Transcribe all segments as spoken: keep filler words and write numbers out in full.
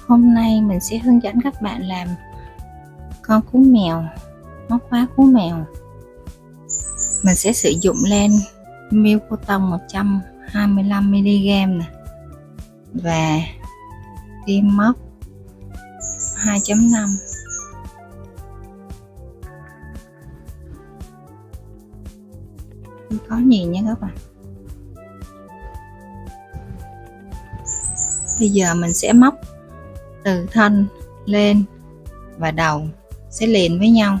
Hôm nay mình sẽ hướng dẫn các bạn làm con cú mèo, móc khóa cú mèo. Mình sẽ sử dụng len Milk Cotton một trăm hai mươi lăm mi li gam nè, và kim móc hai chấm năm. Không có gì nha các bạn. Bây giờ mình sẽ móc từ thân lên và đầu sẽ liền với nhau.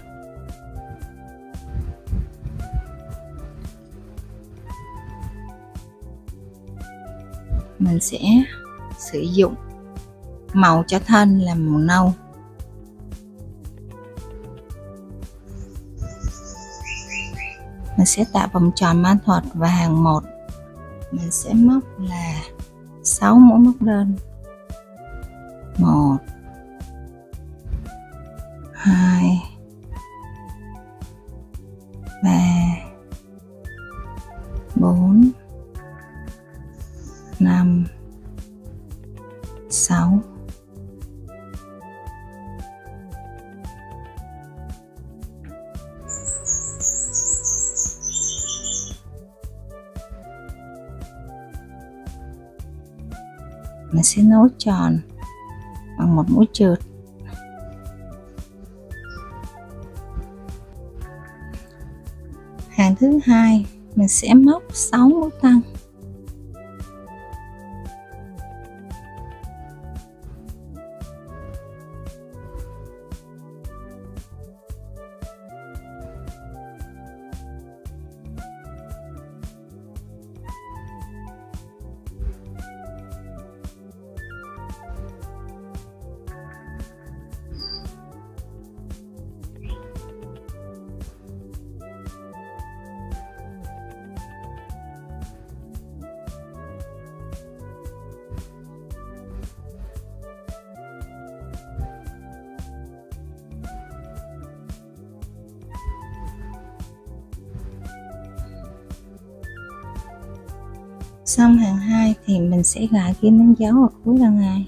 Mình sẽ sử dụng màu cho thân là màu nâu. Mình sẽ tạo vòng tròn ma thuật và hàng một mình sẽ móc là sáu mũi móc đơn. Một, hai, ba, bốn, năm, sáu. Mình sẽ nối tròn bằng một mũi trượt. Hàng thứ hai mình sẽ móc sáu mũi tăng. Xong hàng hai thì mình sẽ gài kim đánh dấu ở cuối lần hai.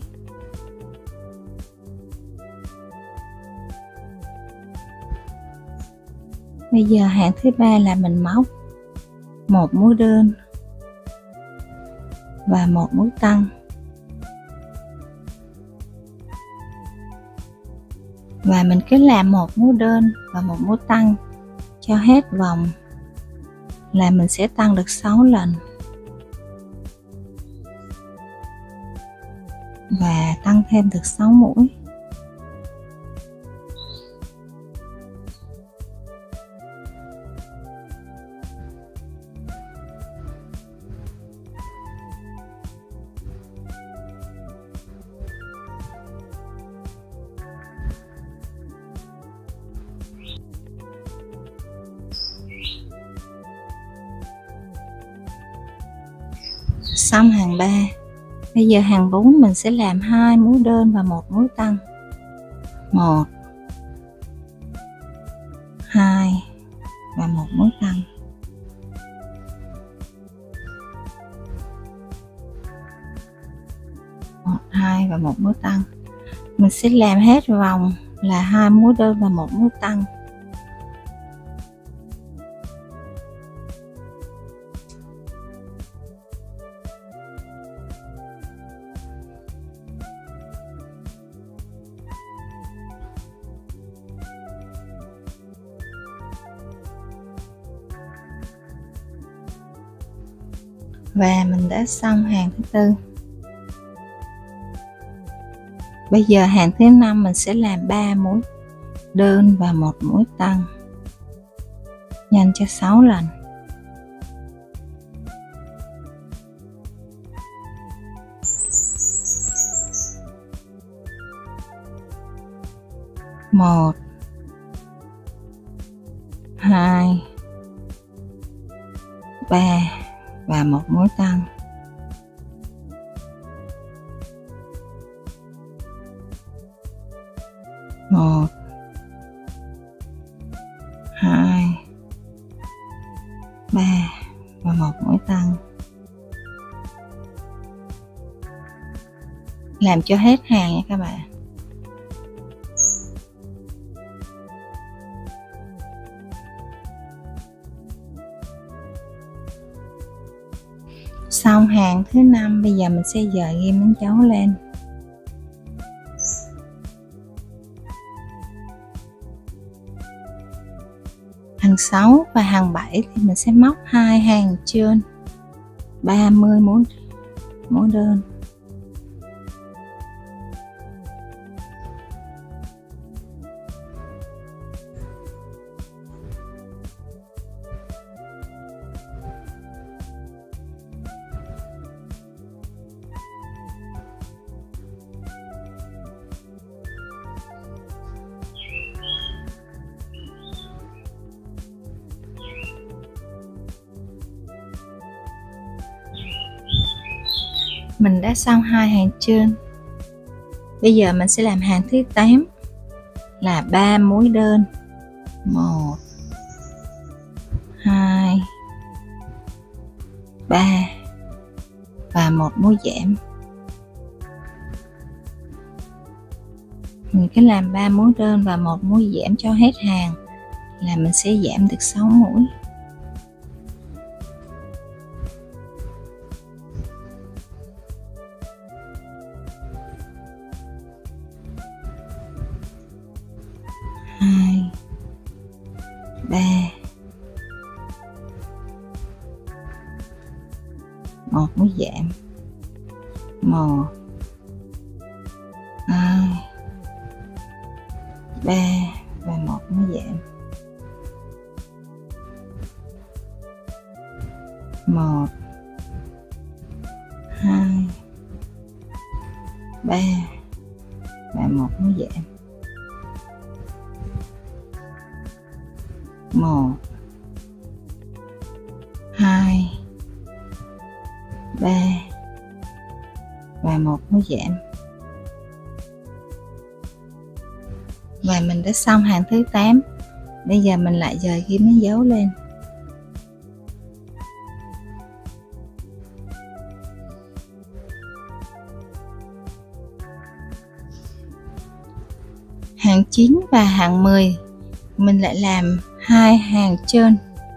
Bây giờ hàng thứ ba là mình móc một mũi đơn và một mũi tăng, và mình cứ làm một mũi đơn và một mũi tăng cho hết vòng là mình sẽ tăng được sáu lần, và tăng thêm được sáu mũi. Xong hàng ba. Bây giờ hàng bốn mình sẽ làm hai mũi đơn và một mũi tăng. Một, hai và một mũi tăng. Một, hai và một mũi tăng. Mình sẽ làm hết vòng là hai mũi đơn và một mũi tăng. Và mình đã xong hàng thứ tư. Bây giờ hàng thứ năm mình sẽ làm ba mũi đơn và một mũi tăng nhân cho sáu lần. Một, hai, ba và một mũi tăng. Một, hai, ba và một mũi tăng. làm cho hết hàng nha các bạn. Xong hàng thứ năm, bây giờ mình sẽ dời ghim đánh dấu lên. Hàng sáu và hàng bảy thì mình sẽ móc hai hàng trên ba mươi mũi mũi đơn. Mình đã xong hai hàng trên. Bây giờ mình sẽ làm hàng thứ tám là ba mũi đơn. một hai ba và một mũi giảm. Mình cứ làm ba mũi đơn và một mũi giảm cho hết hàng là mình sẽ giảm được sáu mũi. hai ba một mũi giảm. một hai ba và một mũi giảm. một hai ba và một mũi giảm. một hai ba và một mũi giảm. Và mình đã xong hàng thứ tám. Bây giờ mình lại dời ghim đánh dấu lên. Hàng chín và hàng mười mình lại làm hai hàng trên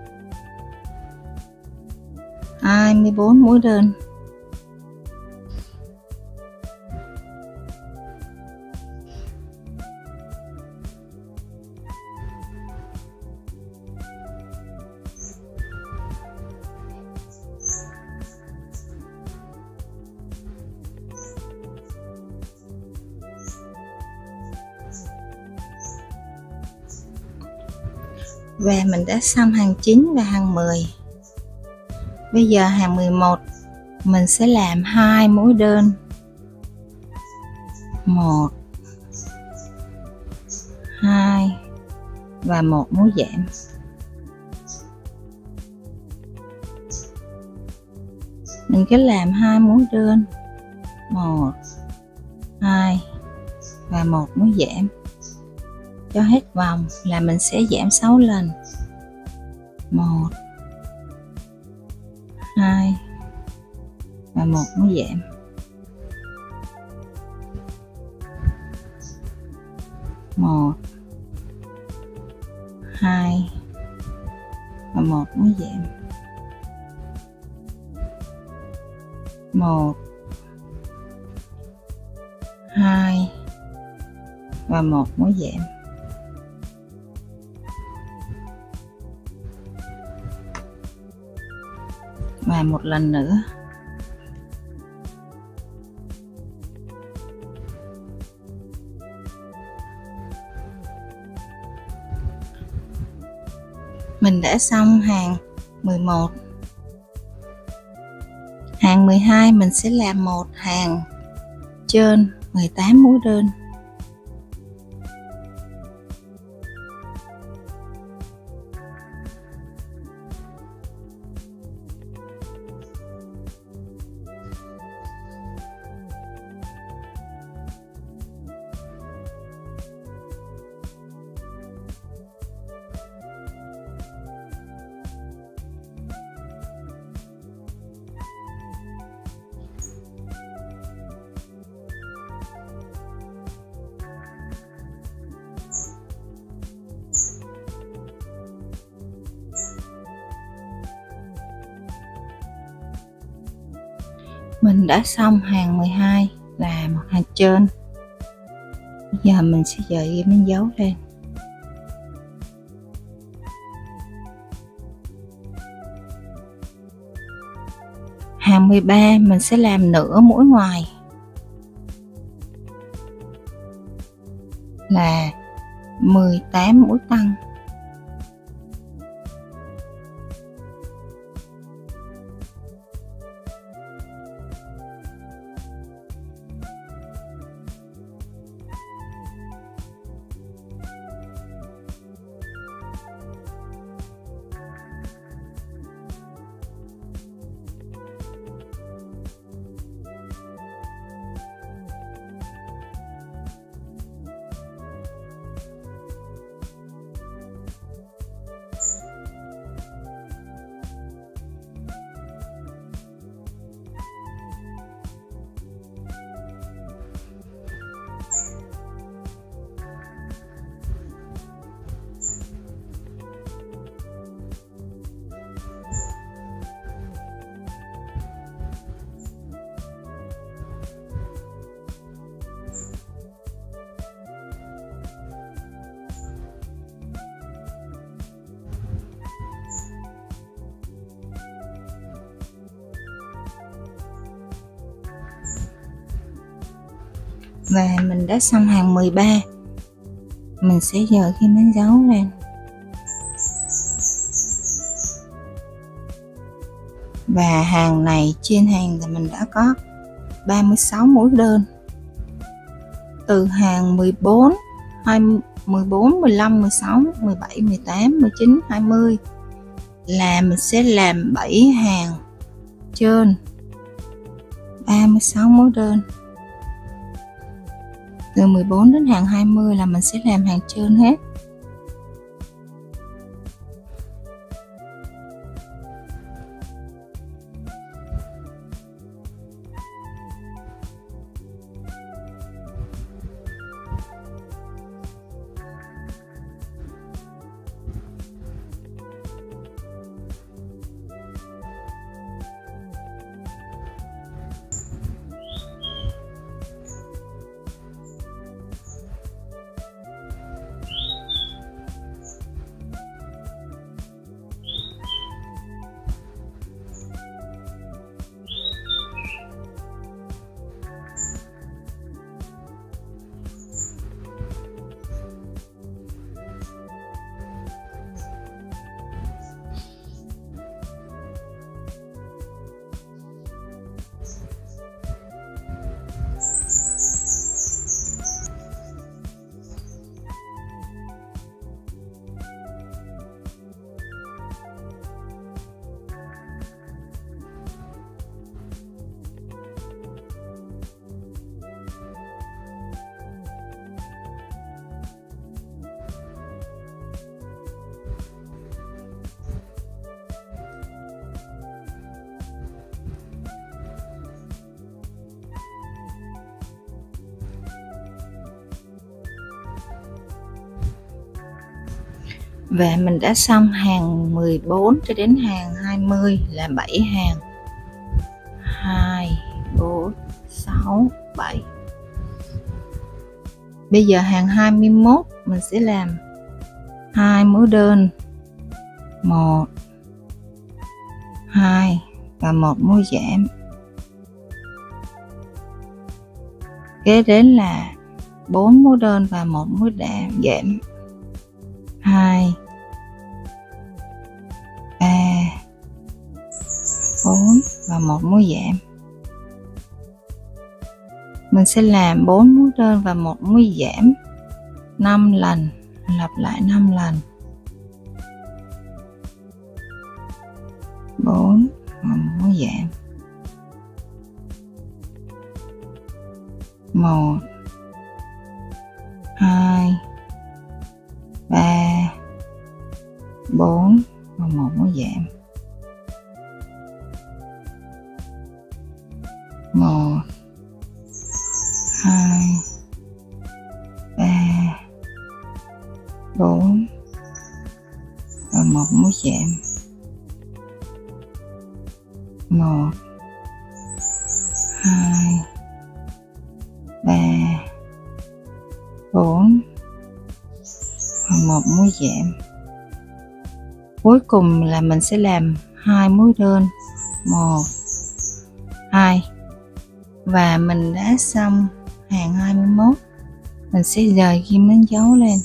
hai mươi bốn mũi đơn. Và mình đã xong hàng chín và hàng mười. Bây giờ hàng mười một mình sẽ làm hai mũi đơn. một hai và một mũi giảm. Mình cứ làm hai mũi đơn. một hai và một mũi giảm. Cho hết vòng là mình sẽ giảm sáu lần. một hai và một mũi giảm. một hai và một mũi giảm. một hai và một mũi giảm. Và một lần nữa. Mình đã xong hàng mười một. Hàng mười hai mình sẽ làm một hàng trên mười tám mũi đơn. Mình đã xong hàng mười hai là một hàng trên. Bây giờ mình sẽ dời ghim đánh dấu lên. Hàng mười ba mình sẽ làm nửa mũi ngoài là mười tám mũi tăng. Và mình đã xong hàng mười ba. Mình sẽ dời ghim đánh dấu lên. Và hàng này trên hàng thì mình đã có ba mươi sáu mũi đơn. Từ hàng mười bốn, mười bốn, mười lăm, mười sáu, mười bảy, mười tám, mười chín, hai mươi là mình sẽ làm bảy hàng trên ba mươi sáu mũi đơn. Từ mười bốn đến hàng hai mươi là mình sẽ làm hàng trên hết. Và mình đã xong hàng mười bốn cho đến hàng hai mươi là bảy hàng. hai, bốn, sáu, bảy. Bây giờ hàng hai mươi mốt mình sẽ làm hai mũi đơn, một, hai và một mũi giảm. Kế đến là bốn mũi đơn và một mũi giảm. hai, ba, bốn và một mũi giảm. Mình sẽ làm bốn mũi đơn và một mũi giảm năm lần, lặp lại năm lần. bốn và một mũi giảm. một, hai, ba, bốn và một mũi giảm. một, hai, ba, bốn và một mũi giảm. một, hai, ba, bốn và một mũi giảm. Cuối cùng là mình sẽ làm hai mũi đơn, một, hai, và mình đã xong hàng hai mươi mốt. Mình sẽ dời ghim đánh dấu lên.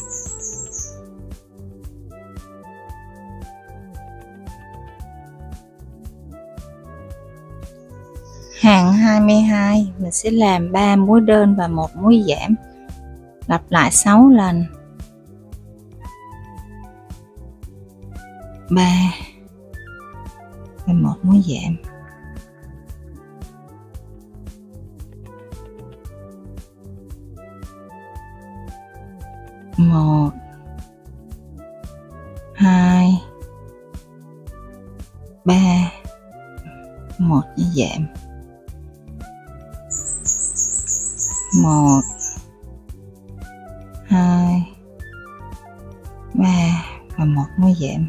Hàng hai mươi hai mình sẽ làm ba mũi đơn và một mũi giảm, lặp lại sáu lần. ba và một mũi giảm. một, hai, ba, một mũi giảm. một, hai, ba và một mũi giảm.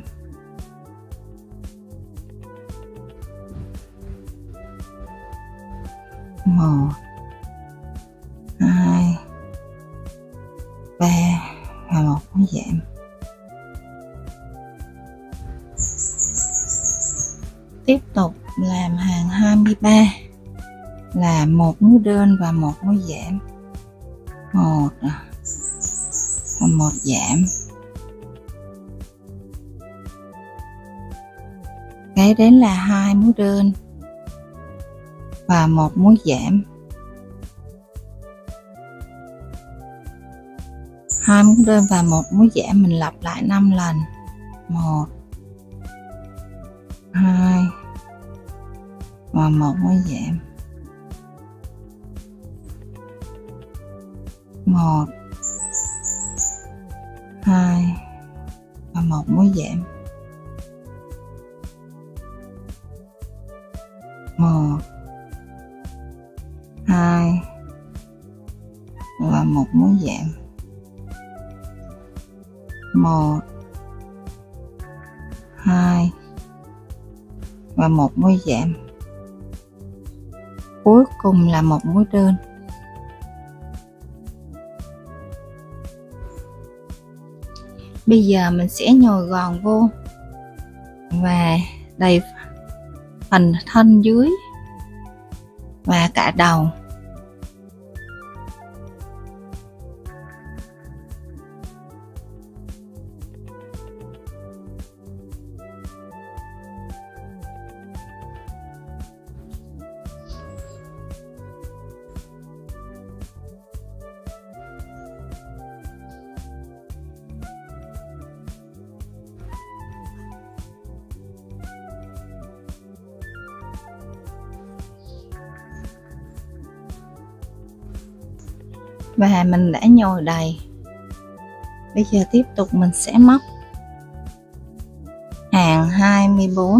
một, hai, ba và một mũi giảm. Tiếp tục làm hàng hai mươi ba là một mũi đơn và một mũi giảm. một và một giảm. Kế đến là hai mũi đơn và một mũi giảm. Hai mũi đơn và một mũi giảm mình lặp lại năm lần. một, hai và một mũi giảm. một, hai và một mũi giảm. một, hai và một mũi giảm. một, hai và một mũi giảm. Cuối cùng là một mũi đơn. Bây giờ mình sẽ nhồi gòn vô và đầy phần thân dưới và cả đầu. Và mình đã nhồi đầy. Bây giờ tiếp tục mình sẽ móc hàng hai mươi bốn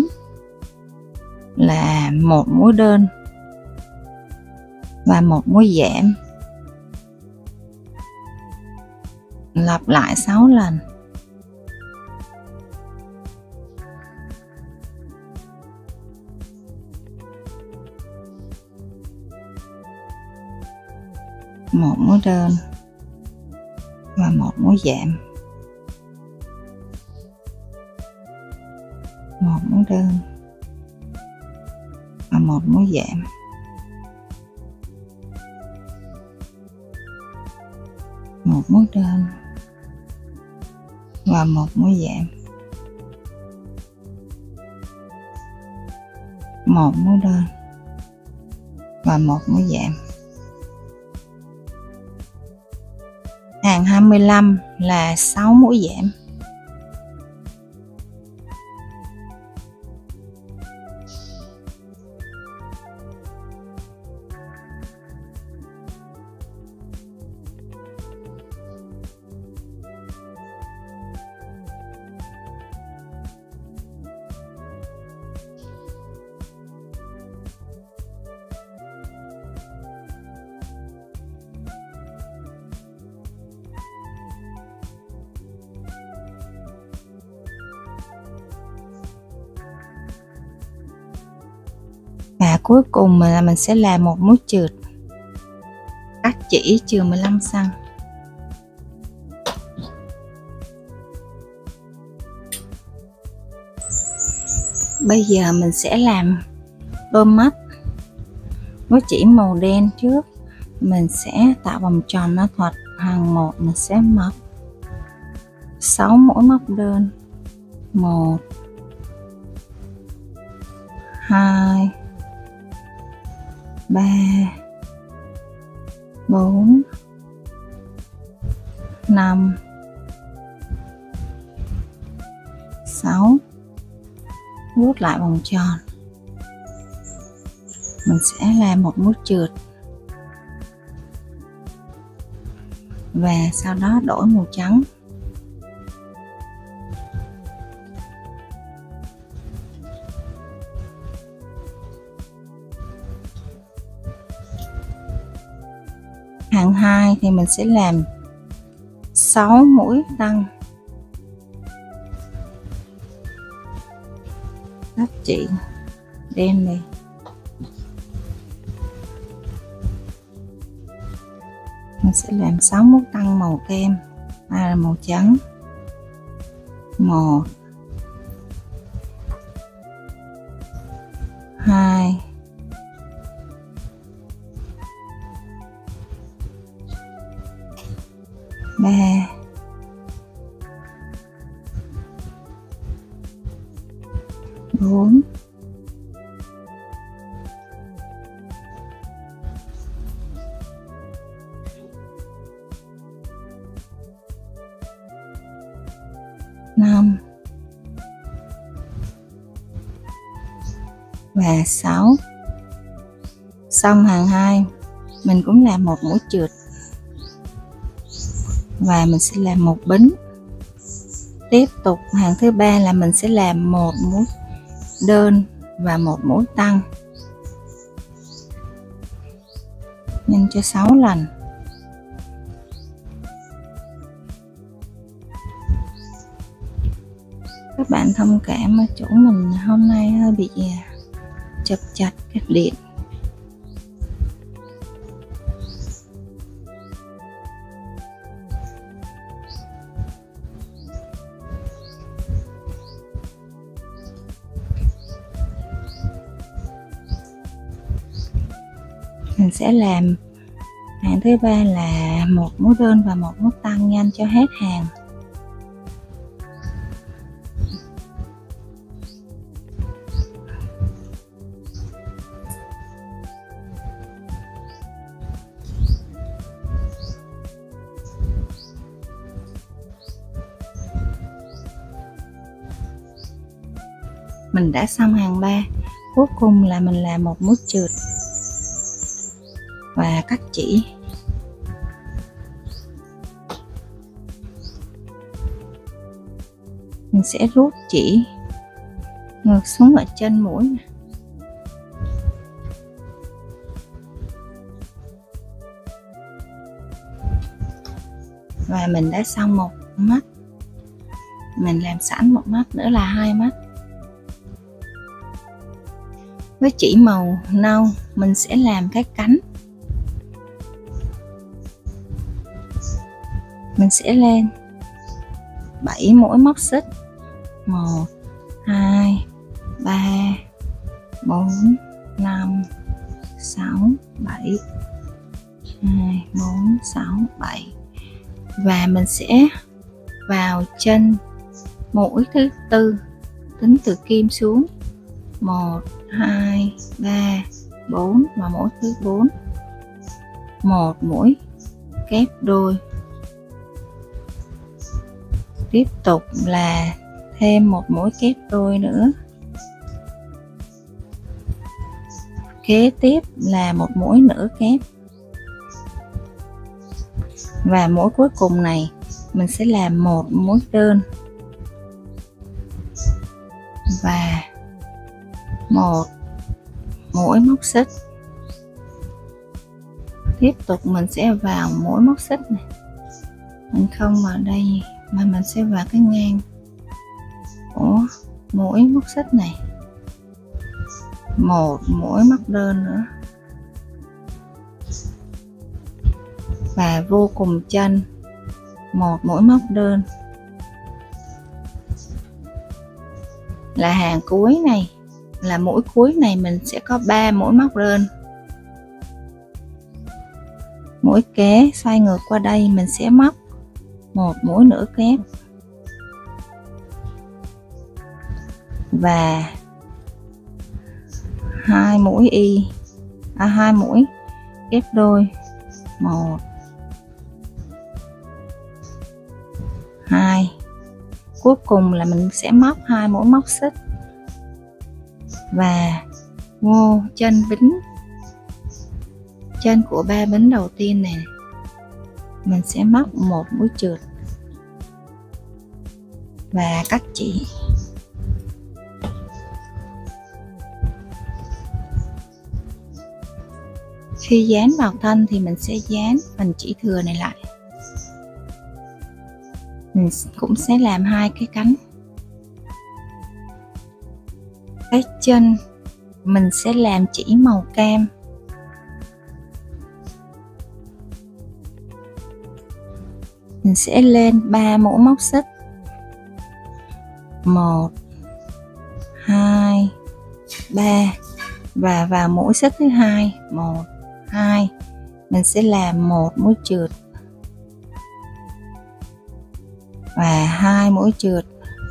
là một mũi đơn và một mũi giảm, lặp lại sáu lần. Một mũi đơn và một mũi giảm. Một mũi đơn và một mũi giảm. Một mũi đơn và một mũi giảm. Một mũi đơn và một mũi giảm. Hàng hai mươi lăm là sáu mũi giảm. cuối cùng là mình sẽ làm một mũi trượt cắt chỉ chừa mười lăm xăng. Bây giờ mình sẽ làm đôi mắt với chỉ màu đen trước. Mình sẽ tạo vòng tròn mã thuật, hàng một mình sẽ móc sáu mũi móc đơn, một hai ba bốn năm sáu, rút lại vòng tròn. Mình sẽ làm một mũi trượt và sau đó đổi màu trắng. Hàng hai thì mình sẽ làm sáu mũi tăng cắt chỉ đen này. Mình sẽ làm sáu mũi tăng màu kem, hai là màu trắng, một hai ba bốn năm và sáu. Xong hàng hai mình cũng làm một mũi trượt và mình sẽ làm một bính. Tiếp tục hàng thứ ba là mình sẽ làm một mũi đơn và một mũi tăng, nhân cho sáu lần. Các bạn thông cảm ở chỗ mình hôm nay hơi bị chập chặt cắt điện. Mình sẽ làm hàng thứ ba là một mũi đơn và một mũi tăng nhanh cho hết hàng. Mình đã xong hàng ba, cuối cùng là mình làm một mũi trượt và cắt chỉ. Mình sẽ rút chỉ ngược xuống ở chân mũi này. Và mình đã xong một mắt. Mình làm sẵn một mắt nữa là hai mắt. Với chỉ màu nâu mình sẽ làm cái cánh. Mình sẽ lên bảy mũi móc xích, một hai ba bốn năm sáu bảy, hai bốn sáu bảy, và mình sẽ vào chân mũi thứ tư, tính từ kim xuống, một hai ba bốn, và mũi thứ bốn một mũi kép đôi. Tiếp tục là thêm một mũi kép đôi nữa. Kế tiếp là một mũi nữa kép. Và mũi cuối cùng này mình sẽ làm một mũi đơn và một mũi móc xích. Tiếp tục mình sẽ vào mũi móc xích này, mình không vào đây mà mình sẽ vào cái ngang của mũi móc xích này. một mũi móc đơn nữa và vô cùng chân một mũi móc đơn. Là hàng cuối này, là mũi cuối này mình sẽ có ba mũi móc đơn. Mũi kế xoay ngược qua đây mình sẽ móc một mũi nữa kép và hai mũi y à, hai mũi kép đôi, một hai. Cuối cùng là mình sẽ móc hai mũi móc xích và vô chân bính, chân của ba bính đầu tiên này mình sẽ móc một mũi trượt và cắt chỉ. Khi dán vào thân thì mình sẽ dán phần chỉ thừa này lại. Mình cũng sẽ làm hai cái cánh. Cái chân mình sẽ làm chỉ màu cam. Mình sẽ lên ba mũi móc xích. một hai ba và vào mũi xích thứ hai, một hai, mình sẽ làm một mũi trượt và hai mũi trượt.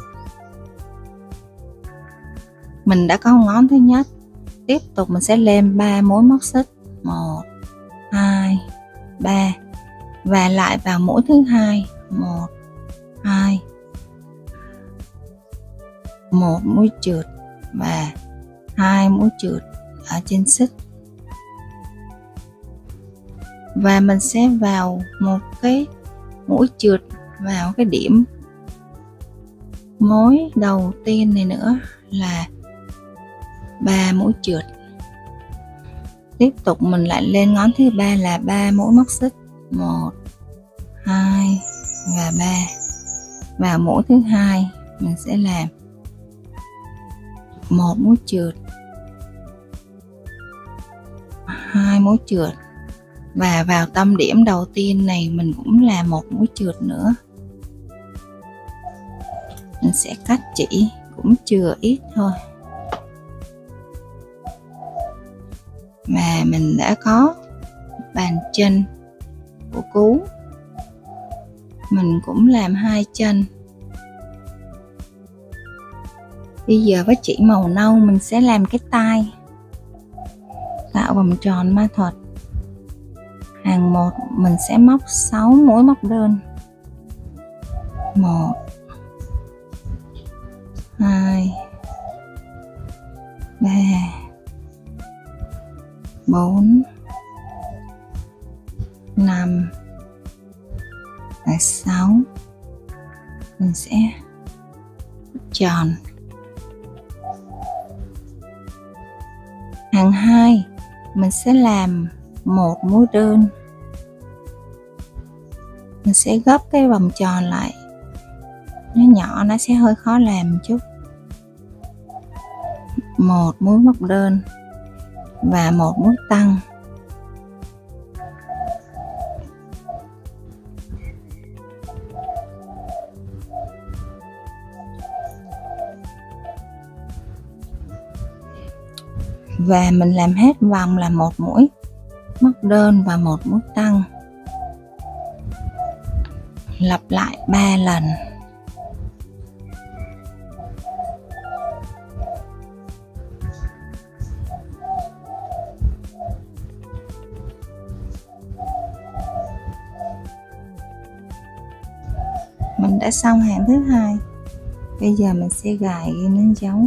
Mình đã có ngón thứ nhất, tiếp tục mình sẽ lên ba mũi móc xích, một hai ba và lại vào mũi thứ hai, một hai, một mũi trượt và hai mũi trượt ở trên xích. Và mình sẽ vào một cái mũi trượt vào cái điểm mối đầu tiên này nữa là ba mũi trượt. Tiếp tục mình lại lên ngón thứ ba là ba mũi móc xích, một hai và ba. Vào mũi thứ hai mình sẽ làm một mũi trượt, hai mũi trượt và vào tâm điểm đầu tiên này mình cũng làm một mũi trượt nữa. Mình sẽ cắt chỉ cũng chừa ít thôi. Và mình đã có bàn chân của cú. Mình cũng làm hai chân. Bây giờ với chỉ màu nâu mình sẽ làm cái tai, tạo vòng tròn ma thuật. Hàng một mình sẽ móc sáu mũi móc đơn, một hai ba bốn năm và sáu. Mình sẽ tròn. Hàng hai mình sẽ làm một mũi đơn. Mình sẽ gấp cái vòng tròn lại, nó nhỏ nó sẽ hơi khó làm một chút. Một mũi móc đơn và một mũi tăng. Và mình làm hết vòng là một mũi móc đơn và một mũi tăng. Lặp lại ba lần. Mình đã xong hàng thứ hai. Bây giờ mình sẽ gài ghi nến dấu.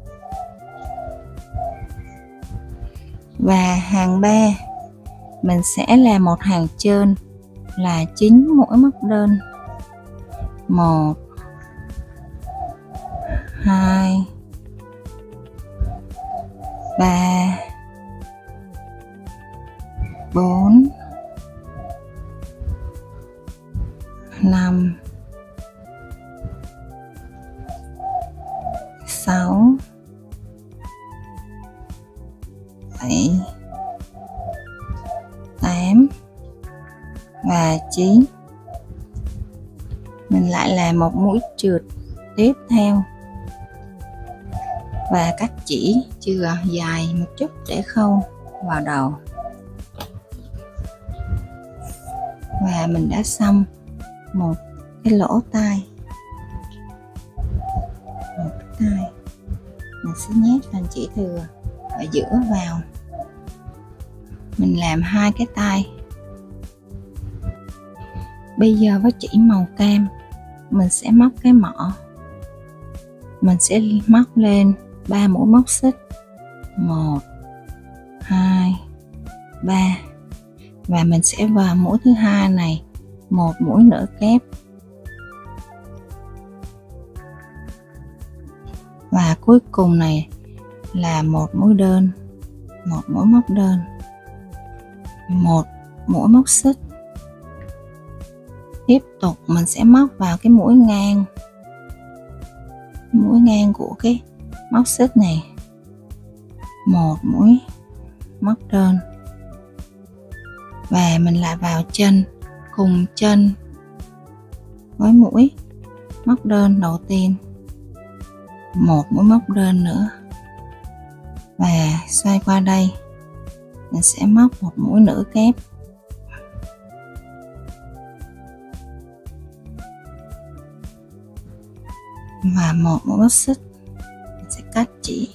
Và hàng ba mình sẽ làm một hàng trên là chín mũi móc đơn, một hai ba bốn năm sáu chí. Mình lại làm một mũi trượt tiếp theo và cắt chỉ chừa dài một chút để khâu vào đầu. Và mình đã xong một cái lỗ tai. Một cái tai mình sẽ nhét phần chỉ thừa ở giữa vào. Mình làm hai cái tai. Bây giờ với chỉ màu cam, mình sẽ móc cái mỏ. Mình sẽ móc lên ba mũi móc xích. một, hai, ba. Và mình sẽ vào mũi thứ hai này một mũi nửa kép. Và cuối cùng này là một mũi đơn, một mũi móc đơn, một mũi móc xích. Tiếp tục mình sẽ móc vào cái mũi ngang, mũi ngang của cái móc xích này, một mũi móc đơn. Và mình lại vào chân cùng chân với mũi móc đơn đầu tiên, một mũi móc đơn nữa. Và xoay qua đây mình sẽ móc một mũi nửa kép. Và một mũi móc xích. Mình sẽ cắt chỉ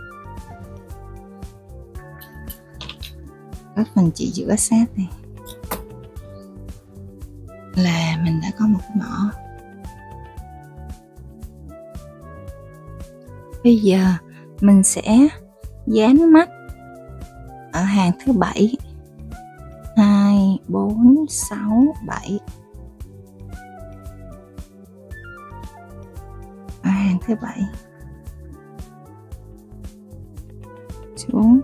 các phần chỉ giữa sát này là mình đã có một cái mỏ. Bây giờ mình sẽ dán mắt ở hàng thứ bảy. Hai, bốn, sáu, bảy. Ở hàng thứ bảy xuống.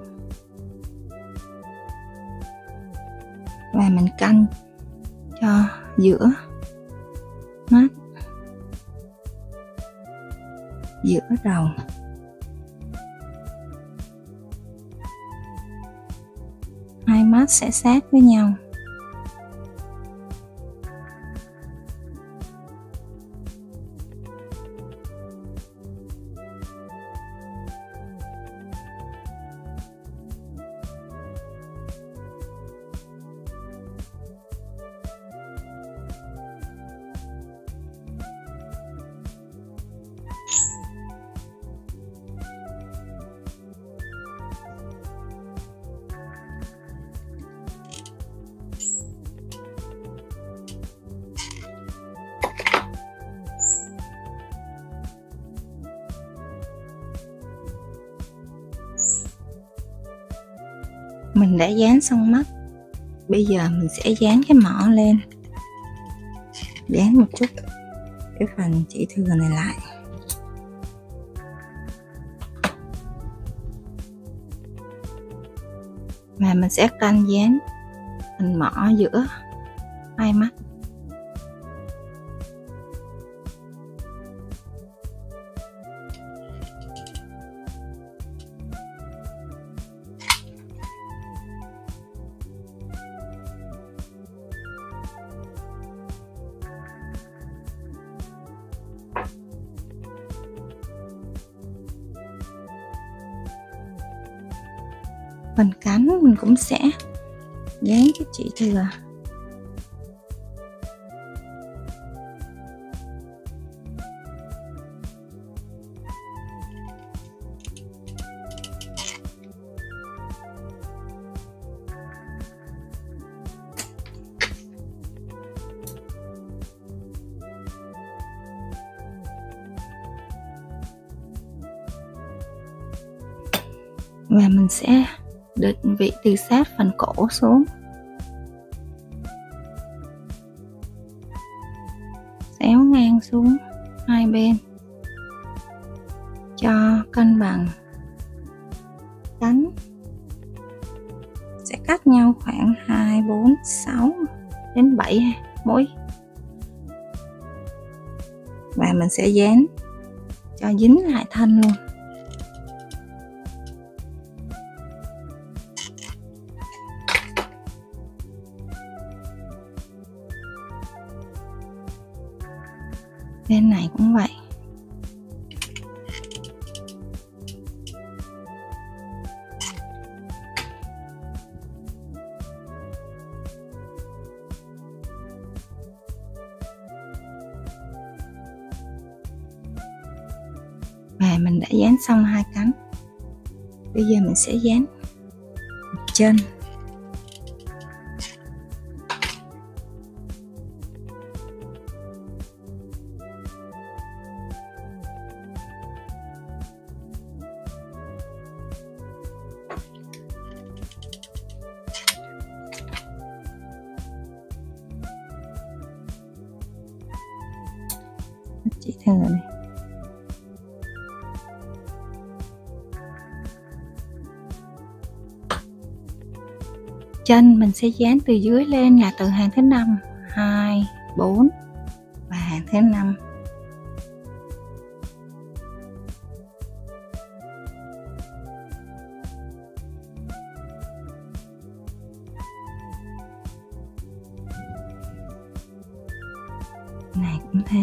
Và mình canh cho giữa mắt, giữa đầu. Hai mắt sẽ sát với nhau. Mình đã dán xong mắt. Bây giờ mình sẽ dán cái mỏ lên, dán một chút cái phần chỉ thừa này lại. Và mình sẽ canh dán phần mỏ giữa hai mắt. Phần cánh mình cũng sẽ dán cái chỉ thừa. Và mình sẽ định vị từ sát phần cổ xuống, xéo ngang xuống hai bên cho cân bằng. Cánh sẽ cách nhau khoảng hai, bốn, sáu đến bảy mũi. Và mình sẽ dán cho dính lại thân luôn. Bên này cũng vậy. Và mình đã dán xong hai cánh. Bây giờ mình sẽ dán chân. Chỉ thừa này. Chân mình sẽ dán từ dưới lên là từ hàng thứ năm, hai, bốn và hàng thứ năm. Này cũng thế.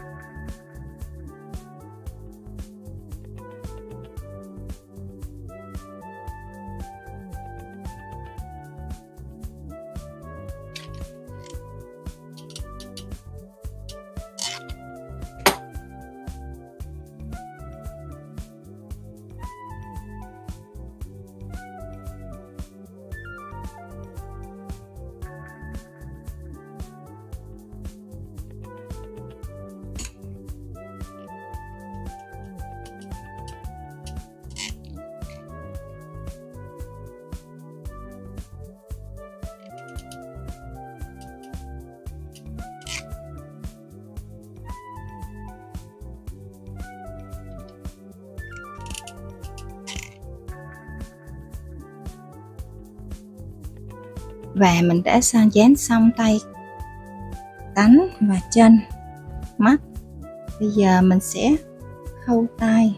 Và mình đã sang dán xong tay, cánh và chân, mắt. Bây giờ mình sẽ khâu tay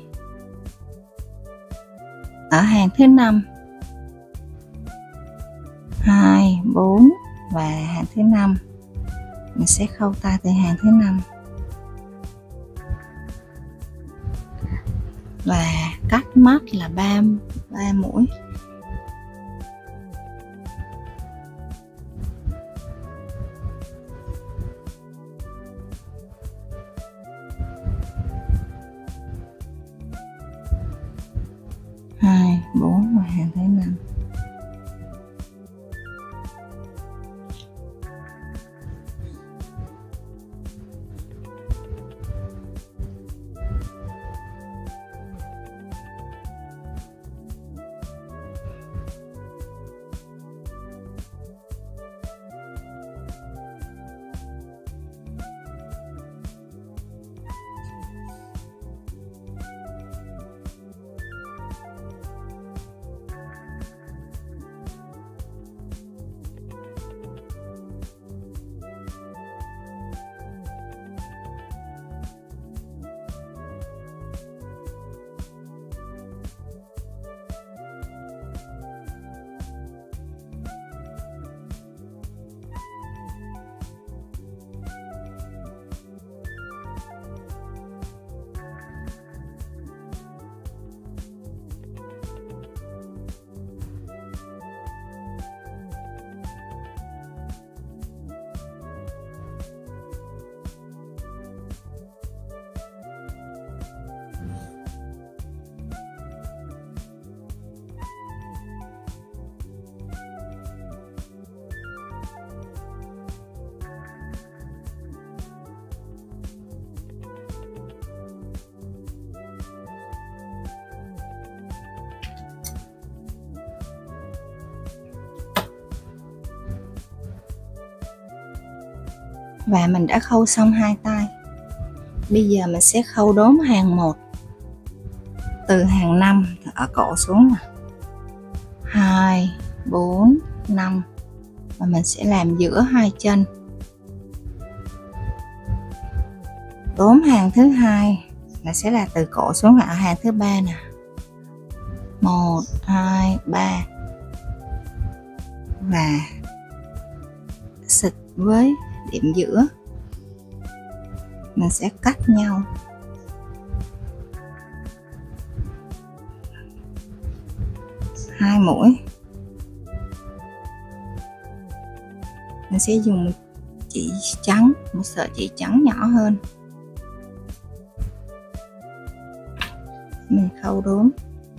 ở hàng thứ năm, hai, bốn và hàng thứ năm. Mình sẽ khâu tay từ hàng thứ năm và cắt mắt là ba ba mũi. Hai, bốn và hàng thứ năm. Và mình đã khâu xong hai tay. Bây giờ mình sẽ khâu đốm hàng một, từ hàng năm ở cổ xuống nè, hai, bốn, năm, và mình sẽ làm giữa hai chân. Đốm hàng thứ hai là sẽ là từ cổ xuống ở hàng thứ ba nè, một, hai, ba, và xịt với điểm giữa. mình sẽ cắt nhau. Hai mũi. Mình sẽ dùng chỉ trắng, một sợi chỉ trắng nhỏ hơn. Mình khâu đốm.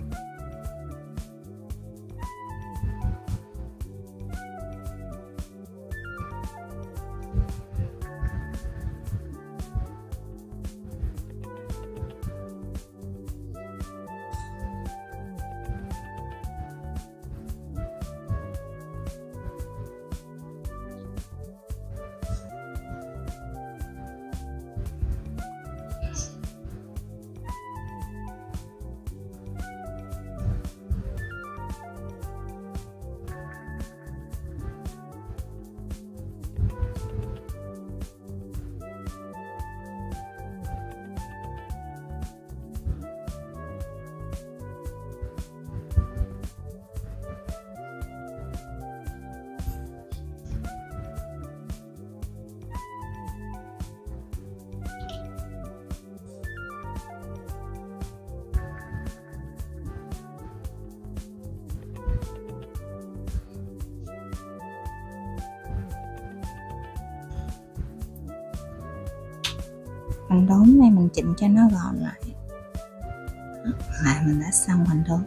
Phần đốm này mình chỉnh cho nó gọn lại. Và mình đã xong phần đốm.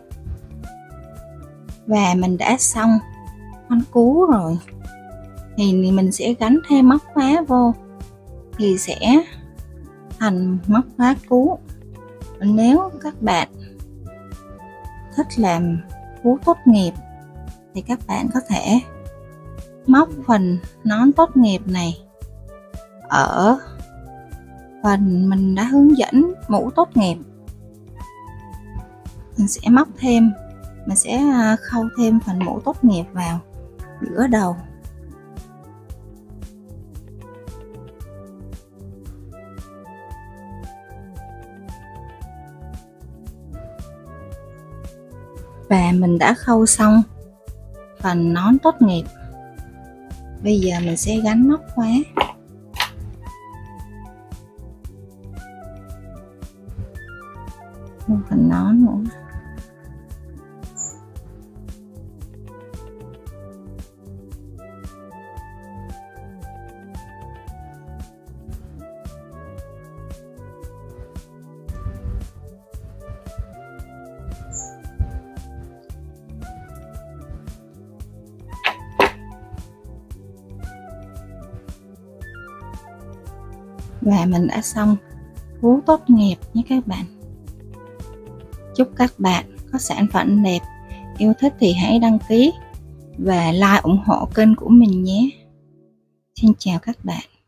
Và mình đã xong con cú rồi. Thì mình sẽ gắn thêm móc khóa vô. Thì sẽ thành móc khóa cú. Nếu các bạn thích làm cú tốt nghiệp thì các bạn có thể móc phần nón tốt nghiệp này ở phần mình đã hướng dẫn mũ tốt nghiệp. Mình sẽ móc thêm, mình sẽ khâu thêm phần mũ tốt nghiệp vào giữa đầu. Và mình đã khâu xong phần nón tốt nghiệp. Bây giờ mình sẽ gắn móc khóa. Một phần nón nữa. Và mình đã xong cú tốt nghiệp nhé các bạn. Chúc các bạn có sản phẩm đẹp. Yêu thích thì hãy đăng ký và like ủng hộ kênh của mình nhé. Xin chào các bạn.